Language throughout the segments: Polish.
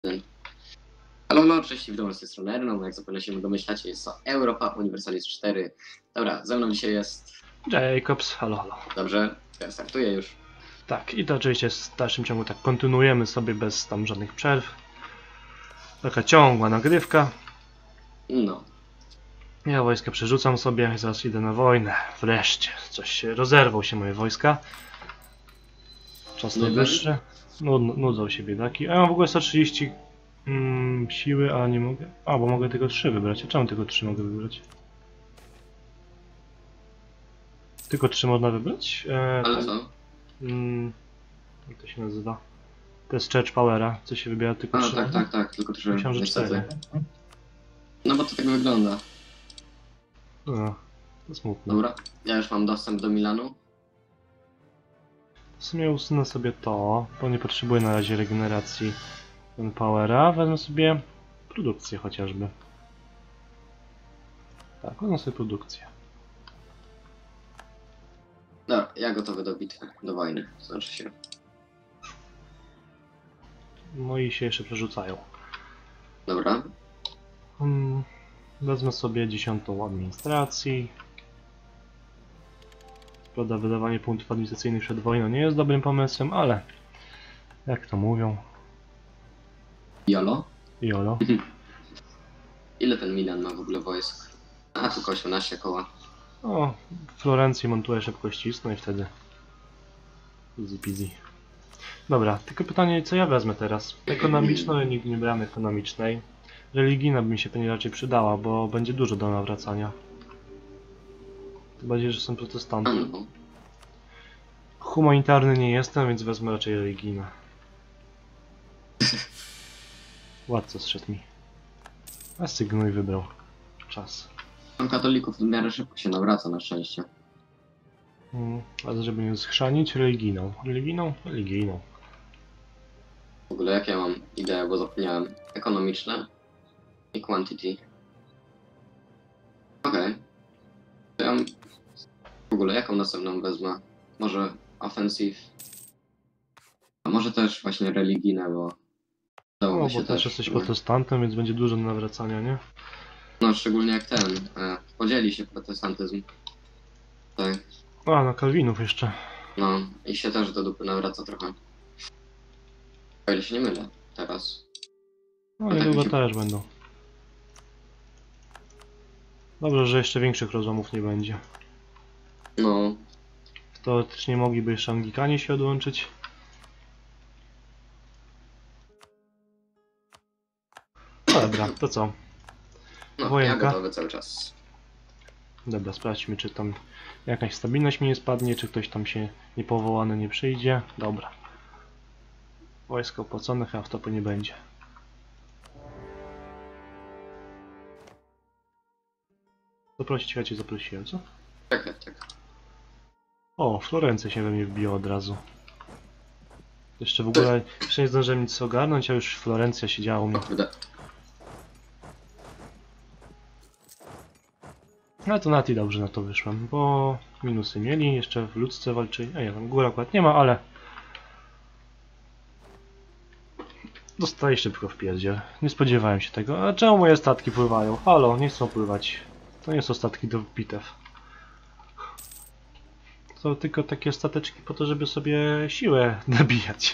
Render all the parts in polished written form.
Halo, halo, cześć, witam z tej strony Erno, jak zapewne się domyślacie, jest to Europa Universalis 4. Dobra, ze mną dzisiaj jest... Jacobs, halo, halo. Dobrze, ja startuję już. Tak, i to oczywiście w dalszym ciągu tak kontynuujemy sobie bez tam żadnych przerw. Taka ciągła nagrywka. No, Ja wojska przerzucam sobie, zaraz idę na wojnę. Wreszcie, rozerwał się moje wojska. Czas najwyższy. Nudzą się biedaki. A ja mam w ogóle 130 siły, a nie mogę... A, bo mogę tylko 3 wybrać. A czemu tylko 3 mogę wybrać? Tylko 3 można wybrać? ale co? Jak to się nazywa? To jest Church Powera, co się wybiera tylko 3 razy? Tak, tylko 3. Myślałem, że 4. No bo to tak wygląda. No, to smutne. Dobra, ja już mam dostęp do Milanu. W sumie usunę sobie to, bo nie potrzebuję na razie regeneracji Powera. Wezmę sobie produkcję chociażby. Tak, wezmę sobie produkcję. Dobra, ja gotowy do bitwy, do wojny, znaczy się. Moi się jeszcze przerzucają. Dobra. Wezmę sobie 10. administracji. Prawda, wydawanie punktów administracyjnych przed wojną nie jest dobrym pomysłem, ale jak to mówią, Jolo? jolo. Ile ten Milan ma w ogóle wojsk? A, tylko 18 koła. O, w Florencji montuję szybkościsną i wtedy easy peasy. Dobra, tylko pytanie, co ja wezmę teraz? Ekonomiczną, ja nigdy nie brałem ekonomicznej. Religijna by mi się pewnie raczej przydała, bo będzie dużo do nawracania. Tym bardziej, że są protestanty. No. Humanitarny nie jestem, więc wezmę raczej religijne. Władca zszedł mi. A sygnał wybrał. Czas. Tam katolików w miarę szybko się nawraca, na szczęście. Ale żeby nie schrzanić, religijną. Religijną? Religijną. W ogóle jak ja mam ideę, bo zapomniałem. Ekonomiczne i quantity. Okej. To ja w ogóle jaką następną wezmę? Może offensive? A może też właśnie religijne, bo No, dałoby bo się też jesteś protestantem, więc będzie dużo do nawracania, nie? No szczególnie jak podzieli się protestantyzm. Tak. A, no Kalwinów jeszcze. No i się też do dupy nawraca trochę. O ile się nie mylę teraz. No tak niedługo mi się- też będą. Dobrze, że jeszcze większych rozłamów nie będzie. No, Teoretycznie mogliby jeszcze Anglikanie się odłączyć. No dobra, to co? no ja Wojenka. gotowy cały czas. Dobra, sprawdźmy, czy tam jakaś stabilność mi nie spadnie, czy ktoś tam się niepowołany nie przyjdzie. Dobra. Wojsko opłacone, chyba w topy nie będzie. Zaprosić, ja cię zaprosiłem, co? Tak. O, Florencja się we mnie wbiła od razu. Jeszcze w ogóle, jeszcze nie zdążyłem nic ogarnąć, a już Florencja siedziała u mnie. O kurde. Ale to nawet i dobrze na to wyszłem, bo minusy mieli, jeszcze w ludzce walczyli. A nie, tam góra akurat nie ma, ale dostali szybko w pierdzie. Nie spodziewałem się tego. A czemu moje statki pływają? Halo, nie chcą pływać. To nie są statki do bitew. To tylko takie stateczki po to, żeby sobie siłę nabijać.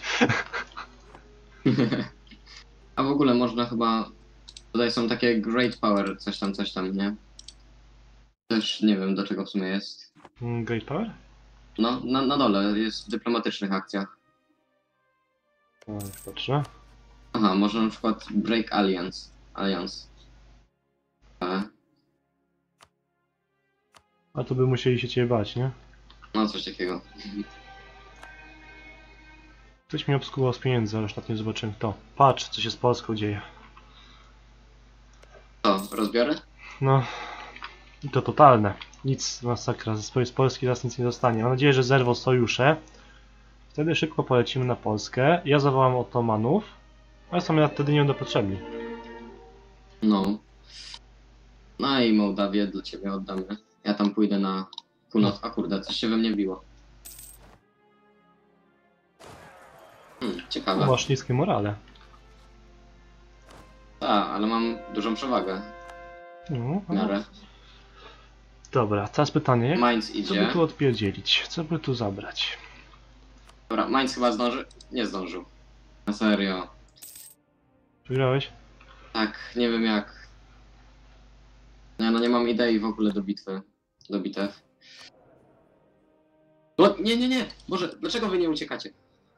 A w ogóle można chyba... Tutaj są takie great power, coś tam, nie? Też nie wiem do czego w sumie jest. Great Power? No, na dole jest w dyplomatycznych akcjach. O, już patrzę. Aha, może na przykład break alliance. A to by musieli się ciebie bać, nie? No coś takiego. Ktoś mi obskuwał z pieniędzy, ale ostatnio nie zobaczyłem kto. Patrz, co się z Polską dzieje. Co, rozbiorę? No, i to totalne. Nic, masakra. Z Polski teraz nic nie dostanie. Mam nadzieję, że zerwą sojusze. Wtedy szybko polecimy na Polskę. Ja zawołam Otomanów, ale sami wtedy nie będą potrzebni. No. No i Mołdawię dla ciebie oddamy. Ja tam pójdę na północ. A kurde, coś się we mnie biło. Ciekawe. Masz niskie morale. Tak, ale mam dużą przewagę. No, W miarę. dobra, teraz pytanie, Mainz co by idzie. tu odpierdzielić? Co by tu zabrać? Dobra, Mainz chyba zdąży. Nie zdążył. Na serio. Wygrałeś? Tak, nie wiem jak. Nie, no nie mam idei w ogóle do bitwy. Do bitew. No, nie, nie, nie! Boże, dlaczego wy nie uciekacie?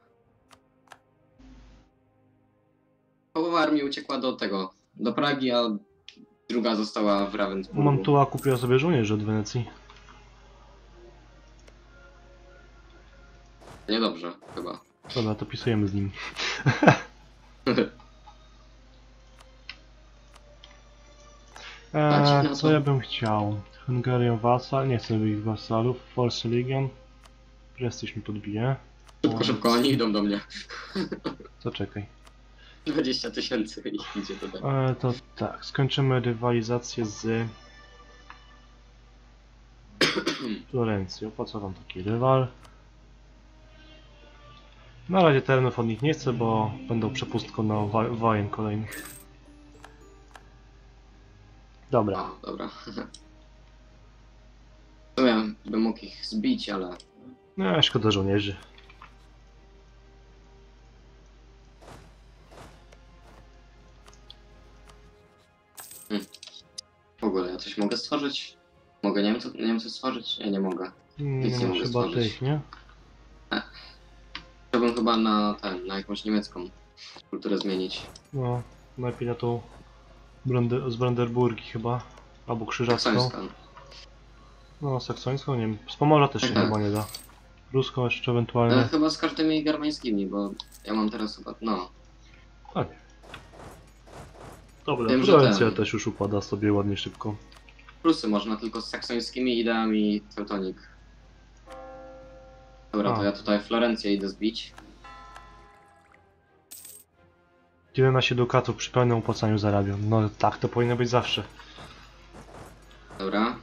Połowa armii uciekła do tego, do Pragi, a druga została w Ravensburgu. Mantua kupiła sobie żołnierzy od Wenecji. Niedobrze, chyba. Dobra, to pisujemy z nim. Dać na Co to. ja bym chciał? Hungarian Vassal, nie chcę ich wasalów. Force Legion. Prestiż mi podbije. Szybko, szybko, oni idą do mnie. To czekaj. 20 000 ich idzie tutaj. To tak, skończymy rywalizację z Florencją. Po co wam taki rywal? Na razie terenów od nich nie chcę, bo będą przepustką na wojen kolejnych. Dobra. O, dobra. W sumie bym mógł ich zbić, ale... No, szkoda żołnierzy. W ogóle ja coś mogę stworzyć? Mogę Niemcy stworzyć? Nie, nie mogę. Nic nie mogę Chyba stworzyć. tych, nie? Chciałbym chyba na jakąś niemiecką kulturę zmienić. No, najlepiej na tą z Brandenburgii chyba. Albo krzyżacką. Saksońska. No, saksońską, nie wiem. Z Pomorza też się Tak. chyba nie da. Ruską jeszcze ewentualnie. Chyba z kartymi germańskimi, bo ja mam teraz chyba, no. Tak. Dobra, Wiem, że Florencja ten- też już upada sobie ładnie szybko. Prusy można tylko z saksońskimi ideami Teutonik. Dobra, to A. ja tutaj Florencję idę zbić. 11 dukatów przy pełnym opłacaniu zarabiam. No tak, to powinno być zawsze. Dobra.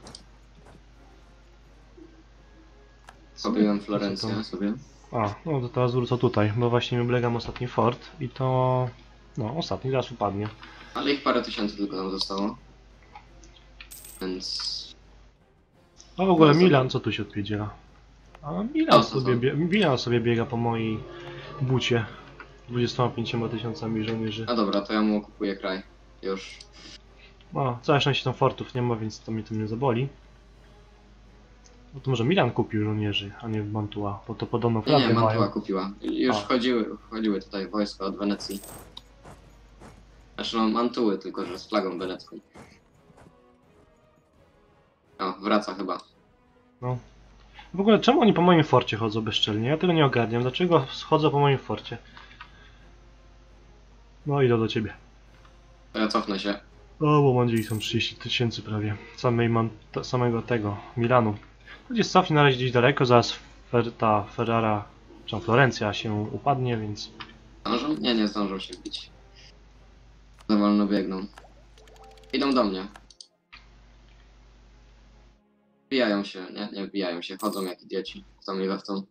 Pobiłem Florencję sobie. A, no to teraz wrócę tutaj, bo właśnie mi oblegam ostatni fort i to... No, ostatni zaraz upadnie. Ale ich parę tysięcy tylko tam zostało. Więc... A w ogóle No, Milan, co tu się odpierdziela? A Milan, Co? Milan sobie biega po mojej bucie. 25 tysiącami żołnierzy. No dobra, to ja mu okupuję kraj. Już. O, całe szczęście tam fortów nie ma, więc to mnie tym nie zaboli. No to może Milan kupił żołnierzy, a nie Mantua, bo to podobno Nie, nie, flagę Mantua mają. kupiła. Już A. wchodziły tutaj wojska od Wenecji. Znaczy no Mantuły, tylko że z flagą wenecką. O, wraca chyba. No. W ogóle czemu oni po moim forcie chodzą bezczelnie? Ja tego nie ogarniam. Dlaczego schodzą po moim forcie? No idę do ciebie. To ja cofnę się. O, bo Mandzieli są 30 tysięcy prawie. Samego tego, Milanu. Gdzieś cofnie na razie gdzieś daleko, zaraz ta Ferrara, czy tam Florencja się upadnie, więc... Zdążą? Nie, nie zdążą się wbić. Za wolno biegną. Idą do mnie. Wbijają się, nie wbijają się, chodzą jak idioci. Chcą mi we chcą.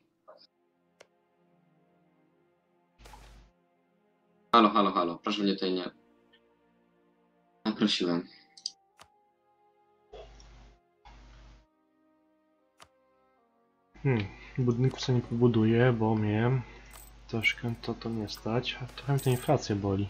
Halo, halo, halo, proszę mnie tutaj nie... Naprosiłem. Budynków sobie nie pobuduję, bo mnie troszkę to nie stać. A trochę mnie ta inflacja boli.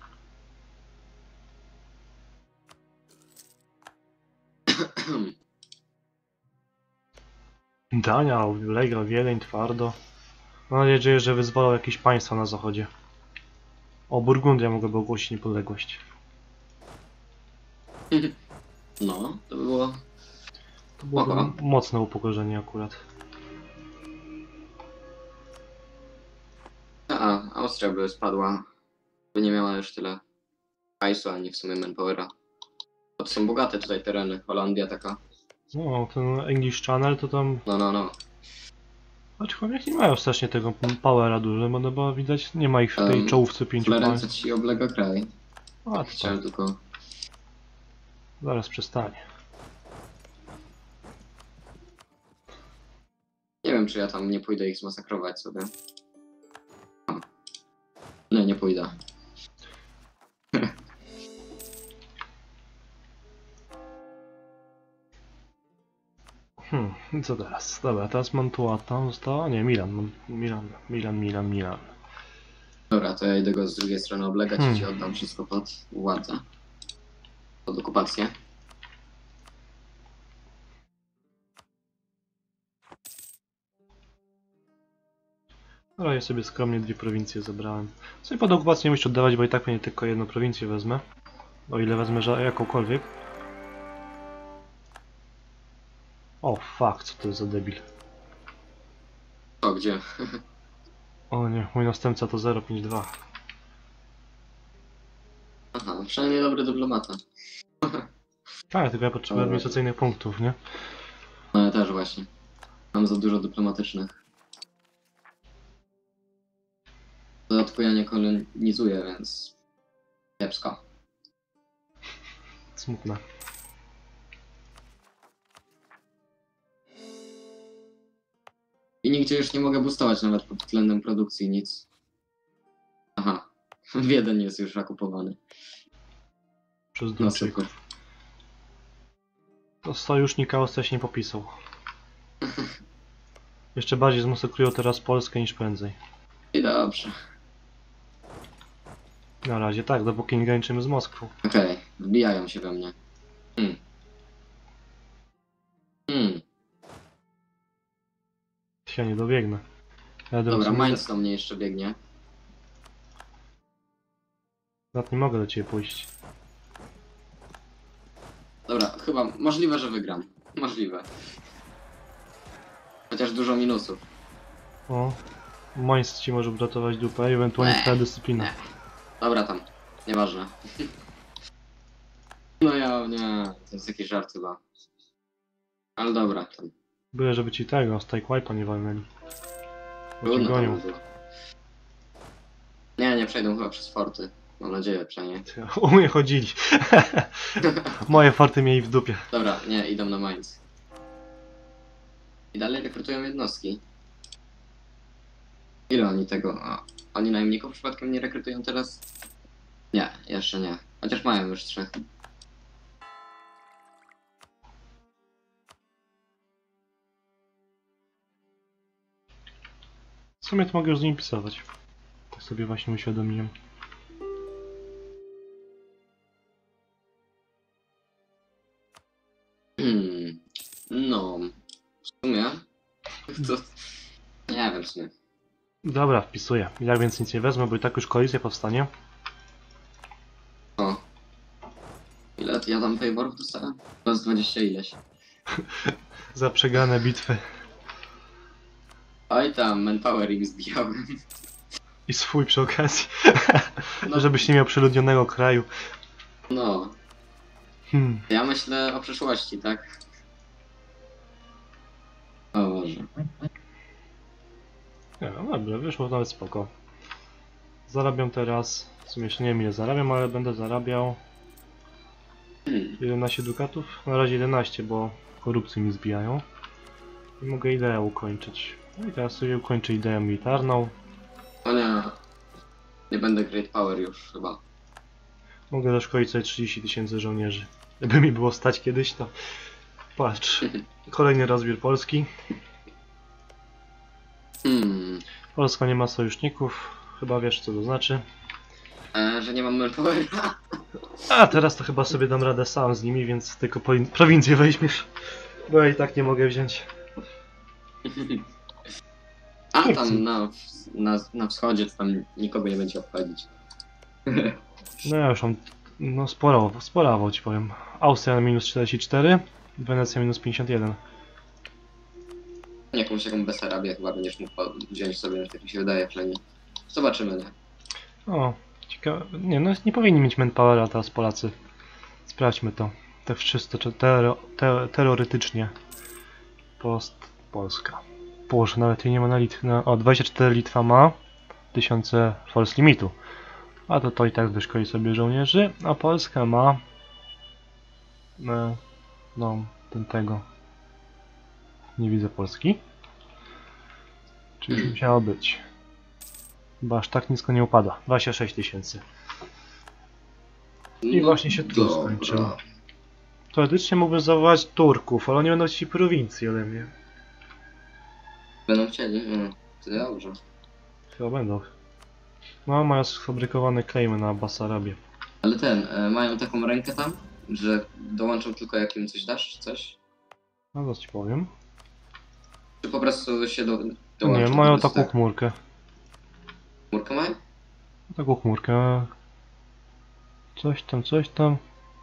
Dania, Legra, Wiedeń, twardo. Mam nadzieję, że wyzwolą jakieś państwa na zachodzie. O, Burgundia mogłaby ogłosić niepodległość. No, to było... To byłoby Oho. mocne upokorzenie akurat. A, Austria by spadła. By nie miała już tyle hajsu, ani w sumie manpowera. To są bogate tutaj tereny, Holandia taka. No, ten English Channel to tam... No. Aczkolwiek nie mają strasznie tego powera dużo, bo, no, bo widać nie ma ich w tej czołówce 5 Florencja państw. ci oblega kraj. A, to Chciałem tylko... zaraz przestanie. Nie wiem, czy ja tam nie pójdę ich zmasakrować sobie. Nie, nie pójdę. I co teraz? Dobra, teraz Mantua tam została? Nie, Milan. Dobra, to ja idę go z drugiej strony oblegać i ci oddam wszystko pod władzę. Pod okupację. No ja sobie skromnie 2 prowincje zabrałem. Sobie pod okupację nie muszę oddawać, bo i tak pewnie tylko 1 prowincję wezmę. O ile wezmę jakąkolwiek. O fuck, co to jest za debil. O, gdzie? O nie, mój następca to 052. Aha, przynajmniej dobry dyplomata. Tak, tylko ja potrzebuję administracyjnych punktów, nie? No ja też właśnie. Mam za dużo dyplomatycznych. W dodatku ja nie kolonizuję, więc... kiepsko. Smutne. I nigdzie już nie mogę boostować nawet pod względem produkcji, nic. Aha. Wiedeń jest już okupowany. Przez No Duńczyków. super. To sojusznik Austria się nie popisał. Jeszcze bardziej zmasakrują teraz Polskę niż prędzej. I dobrze. Na razie tak, dopóki nie graniczymy z Moskwą. Okej, wbijają się we mnie. Ja nie dobiegnę. Jadę Dobra, sobie- Mainz do mnie jeszcze biegnie. Nawet nie mogę do ciebie pójść. Dobra, chyba możliwe, że wygram. Możliwe. Chociaż dużo minusów. O, Mainz ci może uratować dupę i ewentualnie twoja dyscyplina. Dobra tam, nieważne. No ja, nie, to jest jakiś żart chyba. Ale dobra, tam. Byle żeby ci tego, Strike Wipe'a nie walnęli. Bo cię Trudno tam gonią. było. Nie przejdą chyba przez forty. Mam nadzieję, przynajmniej. U mnie chodzili. Moje forty mieli w dupie. Dobra, nie, idą na Mainz. I dalej rekrutują jednostki. Ile oni tego... A, oni najemników przypadkiem nie rekrutują teraz? Nie, jeszcze nie. Chociaż mają już 3. W sumie to mogę już z nim pisować. Tak sobie właśnie uświadomiłem. No... W sumie... To... Nie wiem w sumie. Dobra, wpisuję. Ja więc nic nie wezmę, bo i tak już koalicja powstanie. O. Ile ja tam wyborów dostałem? Plus 20 ileś. Za przegrane bitwy. Oj tam, manpower im zbijałem. I swój przy okazji. No. Żebyś nie miał przeludnionego kraju. No, ja myślę o przyszłości, tak? O Boże. Nie, no dobra, wyszło nawet spoko. Zarabiam teraz, w sumie jeszcze nie wiem ile zarabiam, ale będę zarabiał 11 dukatów. Na razie 11, bo korupcję mi zbijają. I mogę ideę ukończyć. No i teraz sobie ukończę ideę militarną. O nie. Nie będę Great Power już chyba. Mogę zaszkolić sobie 30 000 żołnierzy. Gdyby mi było stać kiedyś, to... Patrz, kolejny rozbiór Polski. Polska nie ma sojuszników. Chyba wiesz co to znaczy. Że nie mam manpowera. A teraz to chyba sobie dam radę sam z nimi, więc tylko prowincję weźmiesz. Bo ja i tak nie mogę wziąć. A Nie chcę. tam na wschodzie to tam nikogo nie będzie obchodzić. No ja już mam no sporo ci powiem. Austria minus 44, Wenecja minus 51. Jakąś Besarabię chyba będziesz mógł wziąć sobie, tak mi się wydaje przynajmniej. Zobaczymy, nie? O, ciekawe. Nie, no nie powinni mieć manpowera teraz Polacy. Sprawdźmy to. Tak czysto teoretycznie. Polska. Boże, nawet jej nie ma na Litwę. O, 24 Litwa ma. 1000 force limitu. A to i tak wyszkoli sobie żołnierzy. A Polska ma... no, tego. Nie widzę Polski. Czyli już musiało być. Chyba aż tak nisko nie upada. 26 000. I właśnie się tu skończyło. Teoretycznie mógłbym zawołać Turków, ale oni będą ci prowincji ode mnie. Będą chcieli? To dobrze. Chyba będą. No, mają sfabrykowane claimy na Basarabię. Ale mają taką rękę tam, że dołączą tylko jak im coś dasz, czy coś? No, zaraz ci powiem. Czy po prostu się dołączą? Nie, po mają prostu taką tak? chmurkę. Chmurkę mają? Taką chmurkę. Coś tam, coś tam.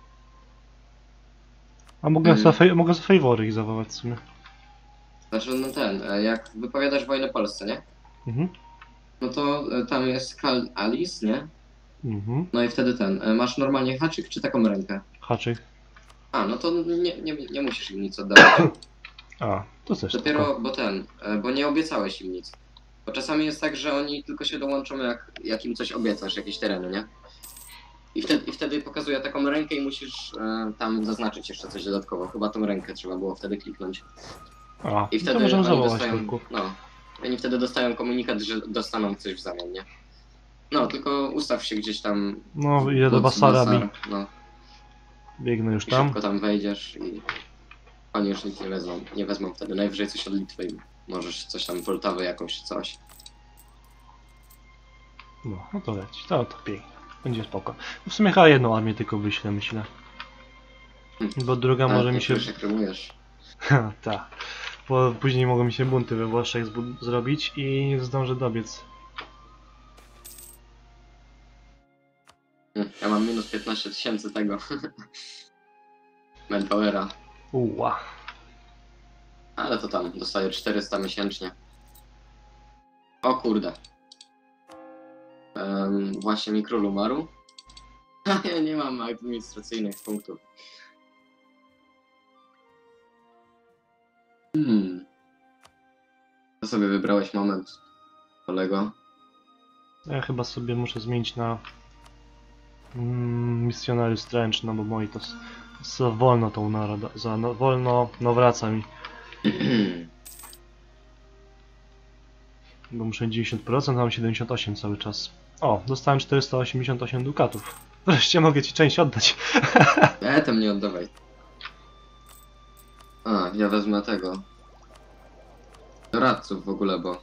A mogę mogę za fawory ich zawołać w sumie. Znaczy, jak wypowiadasz wojnę Polsce, nie? Mhm. No to tam jest Kal Alice, nie? Mhm. No i wtedy masz normalnie haczyk czy taką rękę? Haczyk. A, no to nie musisz im nic oddawać. A, to też Dopiero, spoko. bo nie obiecałeś im nic. Bo czasami jest tak, że oni tylko się dołączą jak im coś obiecasz, jakieś tereny, nie? I wtedy pokazuje taką rękę i musisz tam zaznaczyć jeszcze coś dodatkowo. Chyba tą rękę trzeba było wtedy kliknąć. A, I to wtedy możemy oni zawołać dostają, Turków. no, oni wtedy dostają komunikat, że dostaną coś w zamian, nie? No, tylko ustaw się gdzieś tam. No, idę do Basar, Basarabi. no, Biegnę już i tam. szybko tam wejdziesz i oni już nic nie wezmą. Nie wezmą wtedy. Najwyżej coś od Litwy. Możesz coś tam Poltawę jakąś, coś. No to leci. To pięknie. Będzie spoko. W sumie chyba jedną armię tylko wyślę, myślę. Bo druga może mi się... Jak rymujesz. Tak. Bo później mogą mi się bunty we Włoszech zrobić i nie zdążę dobiec. Ja mam minus 15 000 tego. Manpowera. Uła. Ale to tam, dostaję 400 miesięcznie. O kurde. Właśnie mi król umarł. A ja nie mam administracyjnych punktów. To sobie wybrałeś moment, kolego. Ja chyba sobie muszę zmienić na missionary strange, no bo moi to za wolno tą naroda, wolno, no wraca mi. Bo muszę 90%, a mam 78 cały czas. O, dostałem 488 dukatów. Wreszcie mogę ci część oddać. Tam nie oddawaj. A, ja wezmę tego. Doradców w ogóle, bo...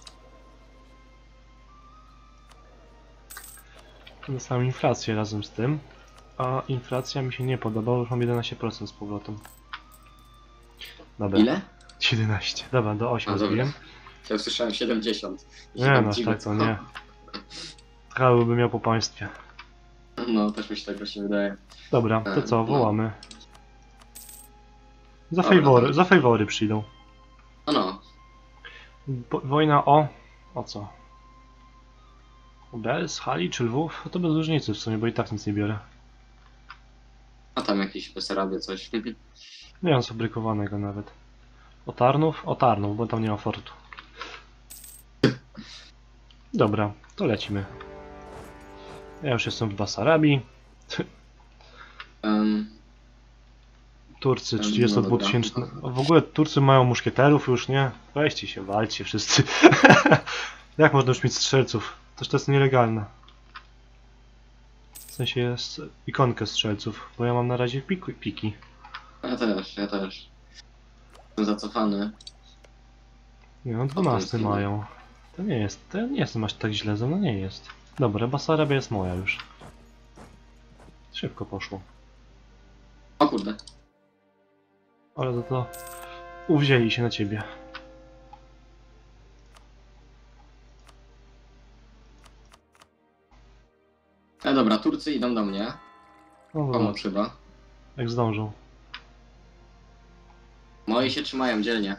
Dostałem inflację razem z tym. A inflacja mi się nie podoba, bo już mam 11% z powrotem. Dobra. Ile? 11. Dobra, do 8 A, dobra. zbiłem. Ja usłyszałem 70. Nie, no tak to nie. Chyba bym miał po państwie. No, też mi się tak właśnie wydaje. Dobra, to co, No. wołamy. Za Dobra, fawory, to- za fawory przyjdą. No. Wojna o... o co? O Bels, Hali czy Lwów? To bez różnicy w sumie, bo i tak nic nie biorę. A tam jakiś Besarabia coś. Nie mam sfabrykowanego nawet. O Tarnów? O Tarnów, bo tam nie ma fortu. Dobra, to lecimy. Ja już jestem w Basarabii. Turcy No 32-tysięczne. W ogóle Turcy mają muszkieterów już, nie? Weźcie się, walcie wszyscy. Jak można już mieć strzelców? Też to jest nielegalne. W sensie jest ikonkę strzelców, bo ja mam na razie piki. Ja też. Jestem zacofany. Nie no, 12 mają. To nie jest aż tak źle, no nie jest. Dobra, Basarabia jest moja już. Szybko poszło. O kurde. Ale to uwzięli się na ciebie. Dobra, Turcy idą do mnie. No dobra, Pomóc chyba. jak zdążą. Moi się trzymają dzielnie.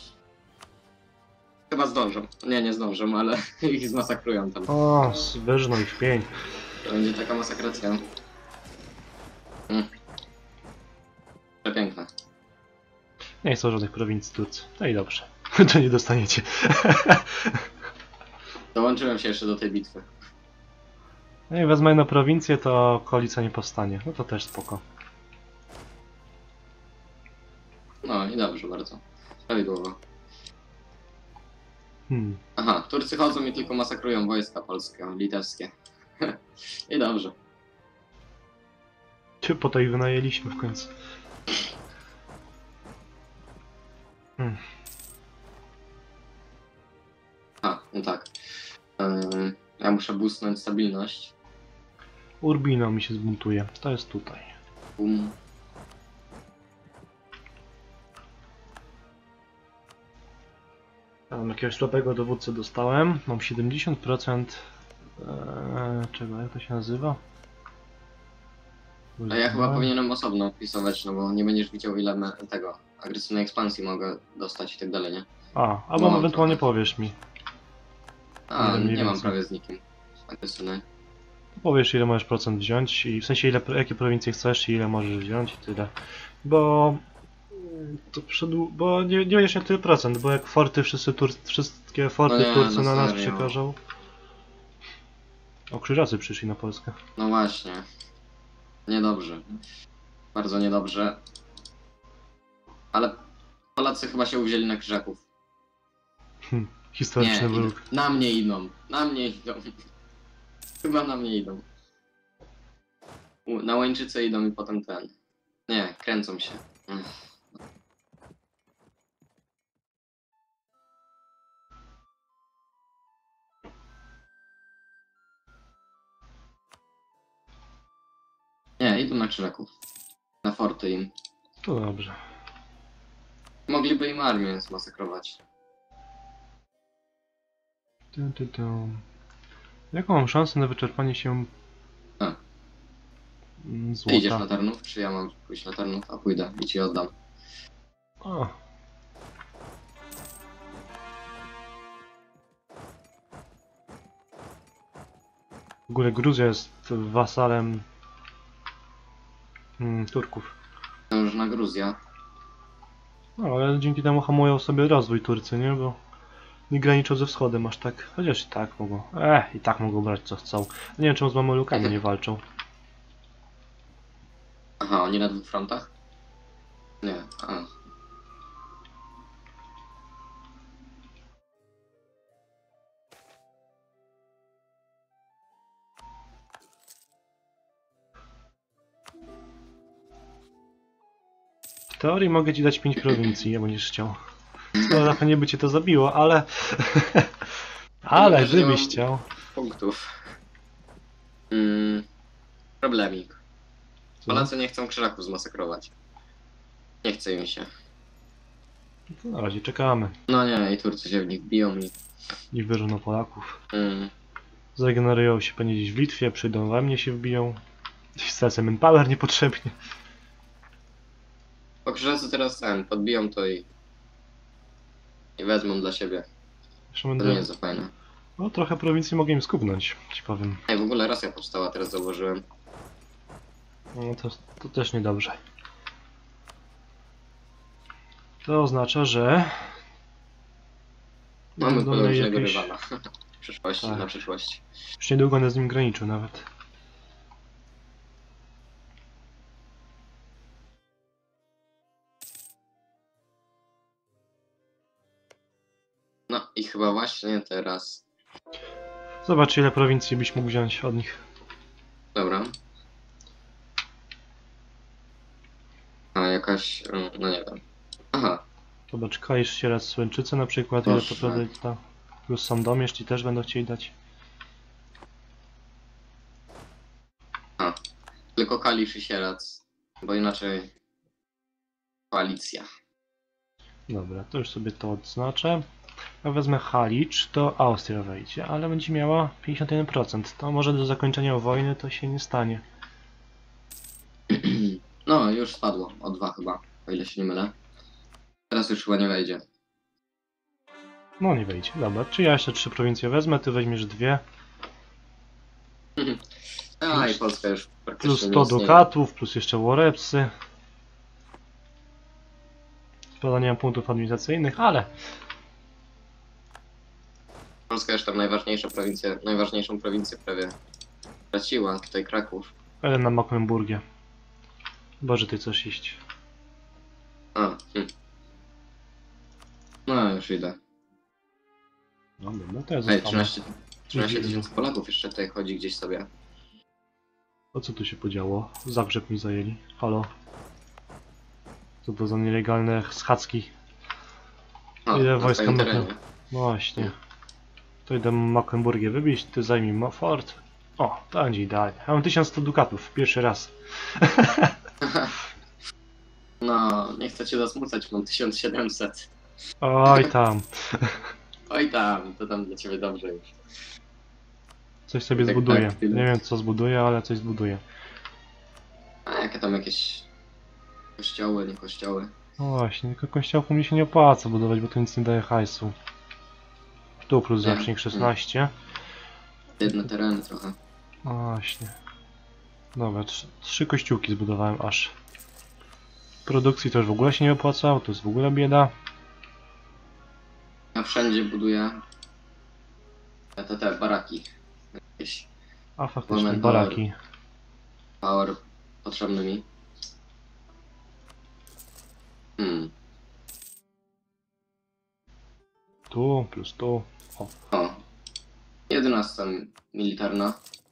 Chyba zdążą. Nie zdążą, ale ich zmasakrują tam. O, wyżną ich w pień. To będzie taka masakracja. Przepiękne. Nie chcą żadnych prowincji Turcy. No i dobrze. To nie dostaniecie. Dołączyłem się jeszcze do tej bitwy. No i wezmę na prowincję, to koalicja nie powstanie. No to też spoko. No i dobrze bardzo. Prawidłowo. Aha, Turcy chodzą i tylko masakrują wojska polskie, litewskie. I dobrze. Po to ich wynajęliśmy w końcu. boostnąć stabilność. Urbino mi się zbuntuje. To jest tutaj. Bum. Tam jakiegoś słabego dowódcę dostałem. Mam 70%. Czego? Jak to się nazywa? A ja chyba powinienem osobno wpisować, no bo nie będziesz widział ile tego agresywnej ekspansji mogę dostać i tak dalej, nie? Albo No, ewentualnie trochę. powiesz mi. A, Mniej nie mam więcej. prawie z nikim agresywnej. Powiesz ile możesz procent wziąć i w sensie jakie prowincje chcesz i ile możesz wziąć i tyle. Bo bo nie będziesz miał tyle procent, bo jak forty wszystkie forty No nie, Turcy no na nas serio. przekażą. O, krzyżacy przyszli na Polskę. No właśnie. Niedobrze. Bardzo niedobrze. Ale Polacy chyba się uwzięli na krzyżaków. Historyczny Nie, wróg. na mnie idą. Na mnie idą. Chyba na mnie idą. Na Łańczyce idą i potem ten. Nie, kręcą się. Nie, idą na krzyżaków. Na forty im. To dobrze. Mogliby im armię zmasakrować. Jaką mam szansę na wyczerpanie się A. Ty idziesz na złota? Tarnów, czy ja mam pójść na Tarnów? A pójdę i ci oddam. O. W ogóle Gruzja jest wasalem Turków. To już na Gruzja. No, ale dzięki temu hamują sobie rozwój Turcy, nie? Bo nie graniczą ze wschodem aż tak. Chociaż i tak mogą. I tak mogą brać co chcą. Nie wiem czemu z Mamelukami nie walczą. Aha, oni na dwóch frontach? Nie, a. W teorii mogę ci dać 5 prowincji, jak będziesz chciał. No na pewno by cię to zabiło, ale... ale że nie gdybyś mam chciał... punktów. Problemik. Polacy nie chcą krzyżaków zmasakrować. Nie chce im się. To na razie czekamy. No nie, i Turcy się w nich biją i... I wyrzucą Polaków. Mm, Zregenerują się pewnie gdzieś w Litwie, przyjdą we mnie się wbiją. Stracę manpower niepotrzebnie. bo krzyżacy teraz podbiją to i wezmą dla siebie. Jeszcze To nie będę... jest za fajne. No trochę prowincji mogę im skubnąć, ci powiem. Ej, w ogóle Rosja powstała, teraz zauważyłem. No to też niedobrze. To oznacza, że... Mamy będą potężnego jakieś- rywala. W przyszłości, Tak. na przyszłość. Już niedługo będę z nim graniczył nawet. No i chyba właśnie teraz... Zobacz ile prowincji byś mógł wziąć od nich. Dobra. A jakaś... no nie wiem. Aha, Zobacz, Kaisz, Sieradz, Słęczyce na przykład, ile to Proszę. pewnie da. Plus Sandomierz ci też będą chcieli dać. tylko Kalisz i Sieradz, bo inaczej koalicja. Dobra, to już sobie to odznaczę. Ja wezmę Halicz, to Austria wejdzie, ale będzie miała 51%. To może do zakończenia wojny to się nie stanie. No, już spadło o 2 chyba, o ile się nie mylę. Teraz już chyba nie wejdzie. No nie wejdzie, dobra. Czy ja jeszcze 3 prowincje wezmę, ty weźmiesz 2. A i Polska już praktycznie Plus nie 100 istnieje. dukatów, plus jeszcze Warepsy. Szkoda, nie mam punktów administracyjnych, ale Polska już tam najważniejszą prowincję prawie straciła, tutaj Kraków. ale na Mecklenburgie. Boże, ty chcesz iść. No, już idę. Dobra, no to ja Ej, zostanę. 13 tysięcy Polaków jeszcze tutaj chodzi gdzieś sobie. O co tu się podziało? Zagrzeb mi zajęli. Halo? Co to za nielegalne schadzki? O, Ile na wojska swoim ma terenie. No właśnie. To idę Mecklenburgię wybić, ty zajmij fort. O, to będzie idealnie. Ja mam 1100 dukatów, pierwszy raz. No, nie chcę cię zasmucać, mam 1700. Oj tam. Oj tam, to tam dla ciebie dobrze już. Coś sobie Tak, zbuduję. tak, tyle. Nie wiem co zbuduję, ale coś zbuduję. A jakie tam jakieś kościoły, nie kościoły. No właśnie, tylko kościołku mi się nie opłaca budować, bo to nic nie daje hajsu. Tu plus Nie. zawsznik 16. Jedne tereny trochę. No właśnie. Dobra, trzy kościółki zbudowałem aż. Produkcji to już w ogóle się nie opłacało, to jest w ogóle bieda. Ja wszędzie buduję te baraki. Jakieś A faktycznie Moment, baraki. power potrzebny mi. Tu plus tu. O, O. 11 militarna.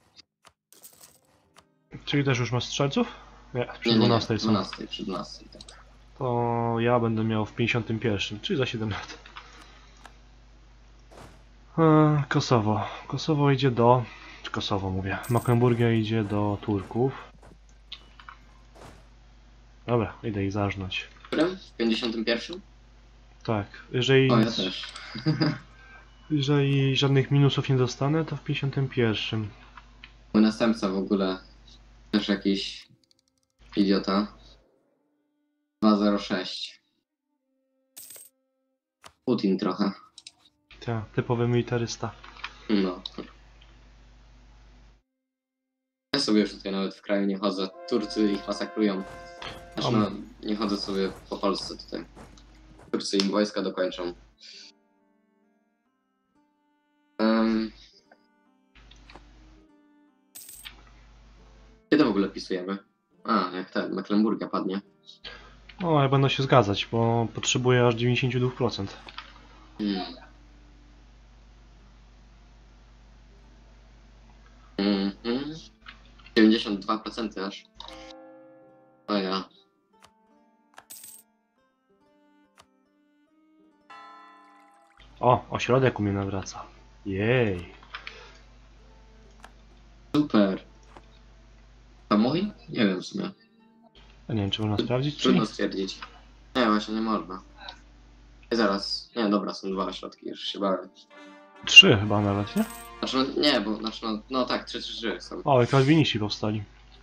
czyli też już masz strzelców? Nie, przy Nie, nie, nie, 12 są. 12, przy 12, tak. To ja będę miał w 51, czyli za 7 lat. Kosowo. Kosowo idzie do... Czy Kosowo mówię. Mecklenburgia idzie do Turków. Dobra, idę ich zarżnąć. W którym? W 51? Tak, jeżeli, O, ja też. jeżeli żadnych minusów nie dostanę, to w 51. Mój następca w ogóle też jakiś idiota. 206. Putin trochę. Tak, typowy militarysta. No. Ja sobie już tutaj nawet w kraju nie chodzę. Turcy ich masakrują. Znaczy no, nie chodzę sobie po Polsce tutaj. Turcy im wojska dokończą. Kiedy w ogóle pisujemy? A, jak ten Mecklenburgia padnie. No, ja będę się zgadzać, bo potrzebuję aż 92%. Hmm. 92% aż. O ja. O, ośrodek u mnie nawraca. Jej. Super. A mój? Nie wiem w sumie. Ja nie wiem, czy można sprawdzić, czy nie. Trudno stwierdzić. Nie, właśnie nie można. I zaraz. Nie, dobra, są 2 ośrodki, już się bałem. 3 chyba nawet, nie? Znaczy no, nie, bo znaczy no tak, 3 są. O, i kalwiniści powstali.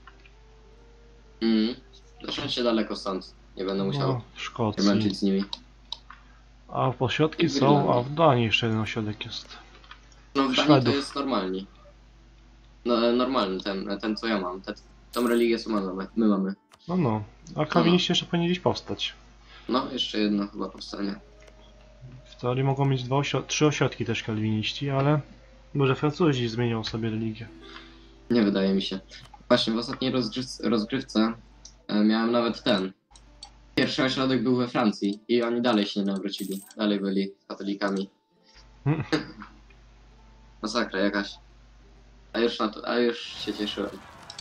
Zresztą się daleko stąd. Nie będę musiał No, w się Szkocji. męczyć z nimi. A ośrodki I w są, a Irlandii. w Danii jeszcze jeden ośrodek jest. No w Danii to Szwedów. jest normalni. No, normalny ten co ja mam. Tą religię co my mamy. No, no. A kalwiniści jeszcze powinni gdzieś powstać. No, jeszcze jedno chyba powstanie. W teorii mogą mieć 3 ośrodki też kalwiniści, ale może Francuzi zmienią sobie religię. Nie wydaje mi się. Właśnie w ostatniej rozgrywce miałem nawet ten. Pierwszy ośrodek był we Francji i oni dalej się nie nawrócili. Dalej byli katolikami. Hmm. Masakra jakaś. A już się cieszyłem.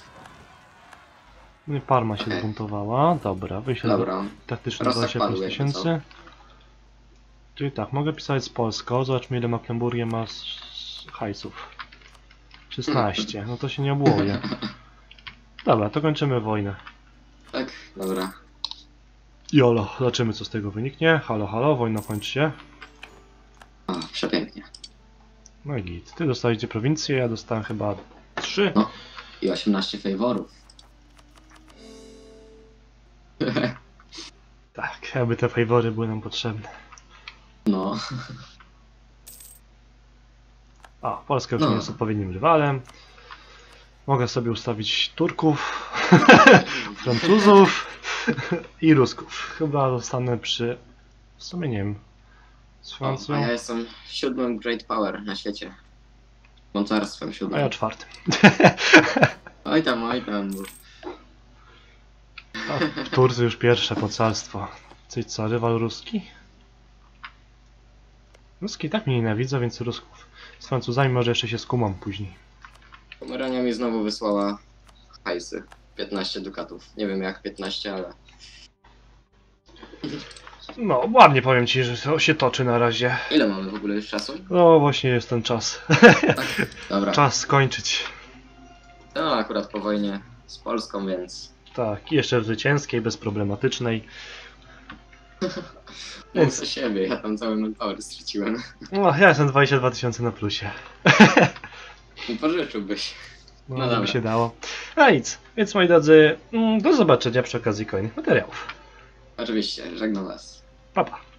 No i Parma się Okej. zbuntowała. Dobra, wyślę Dobra. taktyczne Rozsad 25 padł jakby co. tysięcy. Czyli tak, mogę pisać z Polską. Zobaczmy ile Mecklenburgia ma hajsów. 16, no to się nie obłowie. Dobra, to kończymy wojnę. Tak, dobra. Jolo, zobaczymy co z tego wyniknie. Halo, halo, wojna kończy się. O, przepięknie. No i git. Ty dostaliście prowincję, ja dostałem chyba 3. No. I 18 faworów. Tak, jakby te favory były nam potrzebne. No. A, Polska już No. nie jest odpowiednim rywalem. Mogę sobie ustawić Turków, Francuzów i Rusków. Chyba zostanę przy... W sumie nie wiem. Z O, a Francją, ja jestem 7 Great Power na świecie. Mocarstwem a 7. ja 4. Oj tam, bo... A Turcy już pierwsze mocarstwo. Coś co, rywal ruski? Ruski i tak mnie nienawidzą, więc Rusków. Z Francuzami może jeszcze się skumam później. Pomerania mi znowu wysłała hajsy. 15 dukatów. Nie wiem jak 15, ale... No, ładnie powiem ci, że to się toczy na razie. Ile mamy w ogóle już czasu? No, właśnie jest ten czas. Dobra. Czas skończyć. No, akurat po wojnie z Polską, więc... Tak, jeszcze w zwycięskiej, bezproblematycznej. Mów za siebie, ja tam cały manpower straciłem. No, ja jestem 22 000 na plusie. Nie pożyczyłbyś. No, No gdyby dobra. się dało. A nic, więc moi drodzy, do zobaczenia przy okazji kolejnych materiałów. Oczywiście, żegnam was. Pa, pa.